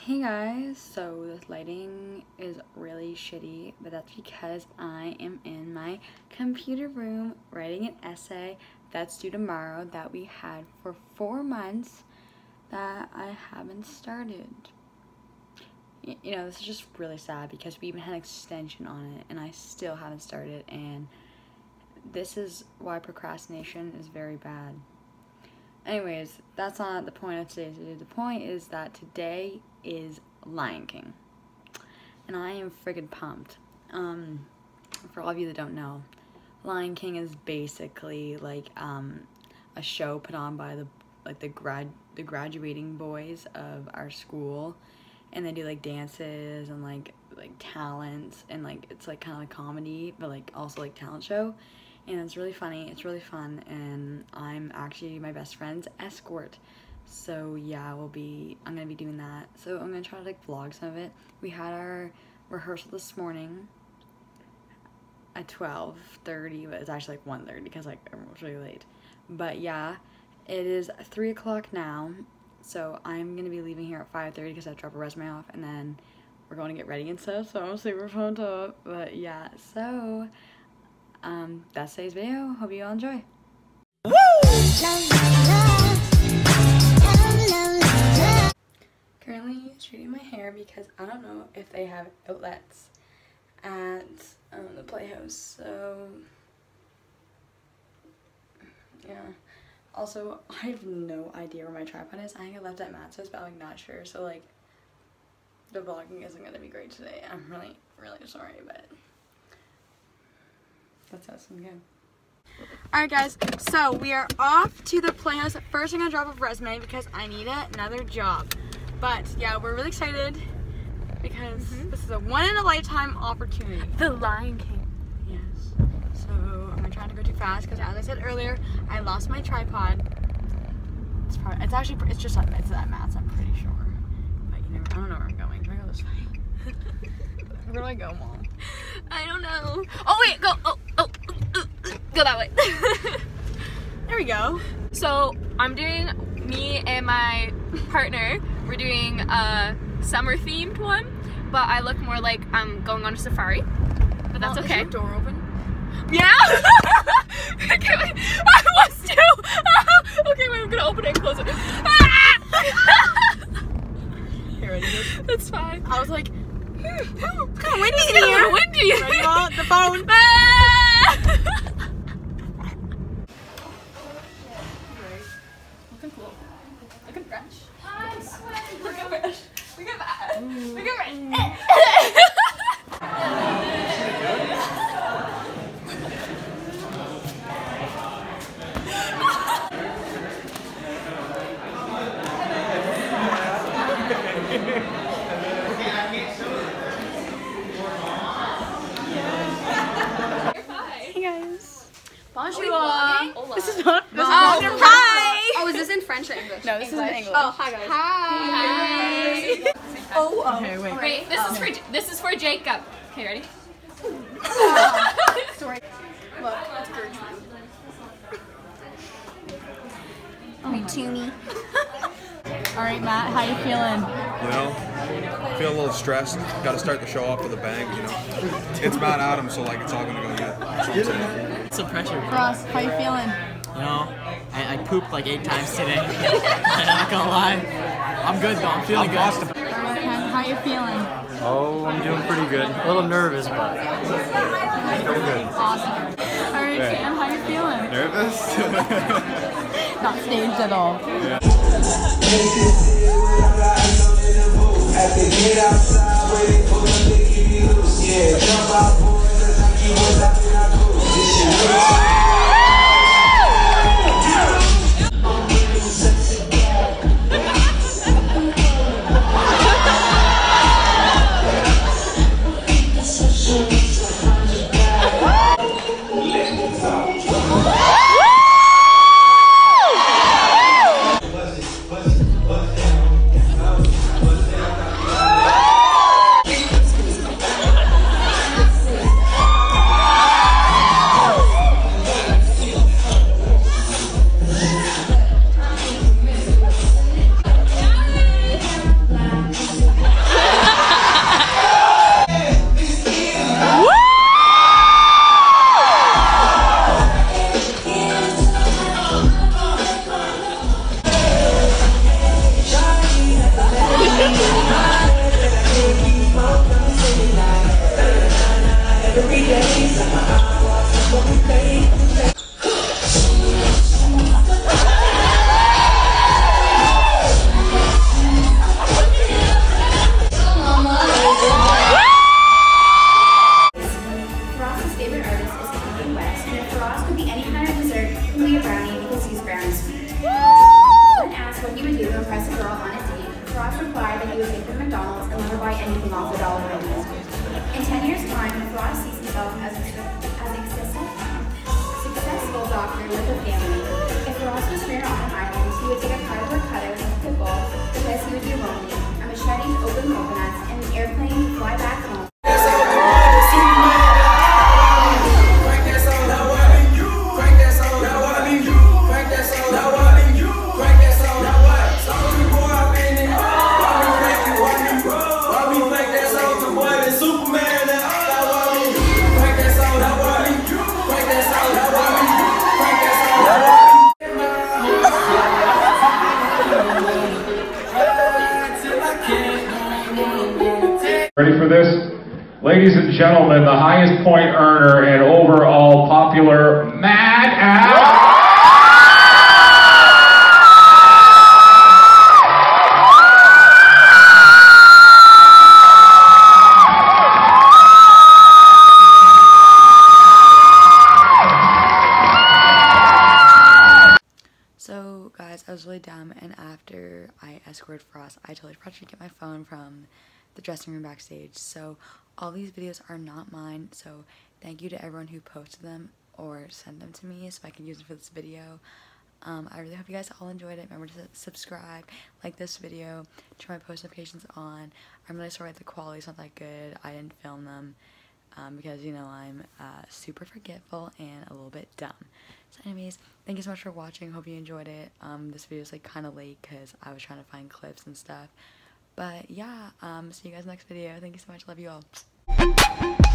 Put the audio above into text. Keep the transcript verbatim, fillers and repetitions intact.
Hey guys, so this lighting is really shitty, but that's because I am in my computer room writing an essay that's due tomorrow that we had for four months that I haven't started. You know, this is just really sad because we even had an extension on it and I still haven't started, and this is why procrastination is very bad. Anyways, that's not the point of today's video. The point is that today is Lion King, and I am friggin' pumped. Um, for all of you that don't know, Lion King is basically like um, a show put on by the like the grad the graduating boys of our school, and they do like dances and like like talents, and like it's like kind of like comedy, but like also like talent show. And it's really funny, it's really fun, and I'm actually my best friend's escort. So yeah, we'll be, I'm gonna be doing that. So I'm gonna try to like vlog some of it. We had our rehearsal this morning at twelve thirty, but it's actually like one thirty because like it was really late. But yeah, it is three o'clock now, so I'm gonna be leaving here at five thirty because I have to drop a resume off, and then we're going to get ready and stuff, so I'm super pumped up. But yeah, so Um, that's today's video. Hope you all enjoy. Woo! Currently straightening my hair because I don't know if they have outlets at um, the Playhouse. So yeah. Also, I have no idea where my tripod is. I think I left it at Matt's house, but I'm like not sure. So like, the vlogging isn't gonna be great today. I'm really, really sorry, but that's awesome. Good. Alright guys, so we are off to the Playhouse. First I'm going to drop a resume because I need another job. But yeah, we're really excited because mm-hmm. this is a one in a lifetime opportunity. The Lion King. Yes. So I'm going to try to go too fast because, as I said earlier, I lost my tripod. It's probably, it's actually, it's just like, it's at Matt's, I'm pretty sure. But you never, I don't know where I'm going. Do I go this way? Where do I go, Mom? I don't know. Oh wait, go, oh, oh, uh, uh, go that way. There we go. So I'm doing, me and my partner, we're doing a summer themed one, but I look more like I'm going on a safari, but that's well, okay. Is your door open? Yeah? Okay, wait, I was too. Okay, wait, I'm gonna open it and close it. Here, ready? That's fine. I was like, it's kind of windy in here. Windy. Ready on the phone. Looking cool. Looking fresh. Looking fresh. Looking fresh. Looking fresh. Bonjour. This is not. This is oh, not in hi. Oh, is this in French or English? No, this English. is in English. Oh, hi guys. Hi. Hi. Oh, oh. Okay, wait. Wait, this oh. is for this is for Jacob. Okay, ready? Sorry. Look, that's Gertrude. Oh Me too, me. All right, Matt, how you feeling? You know, feel a little stressed. Got to start the show off with a bang. You know, it's Matt Adams, so like it's all gonna go good. That's what I'm saying. It's a pressure. Ross, how you feeling? You know, I, I pooped like eight times today. I'm not gonna lie. I'm good though. I'm feeling good. All right, Ken, how you feeling? Oh, I'm doing pretty good. A little nervous, but still good. Awesome. All right, Right. Cam, how you feeling? Nervous? Not staged at all. Yeah. would take them to McDonald's and never buy anything off the dollar bills. In ten years' time, Frost sees himself as a, as a successful doctor with a family. If Ross was stranded on an island, he would take a cardboard cutter with a pickle because he would be lonely, a machete to open coconuts, and an airplane to fly back home. Ready for this? Ladies and gentlemen, the highest point earner and overall popular Mad Al. So guys, I was really dumb, and after I escorted Frost, I totally forgot to get my phone from the dressing room backstage. So all these videos are not mine, so thank you to everyone who posted them or sent them to me so I can use them for this video. um, I really hope you guys all enjoyed it. Remember to subscribe, like this video, turn my post notifications on. I'm really sorry the quality's not that good. I didn't film them um, because, you know, I'm uh, super forgetful and a little bit dumb. So anyways, thank you so much for watching. Hope you enjoyed it. Um, this video is like kind of late because I was trying to find clips and stuff. But yeah, um, see you guys next video. Thank you so much. Love you all.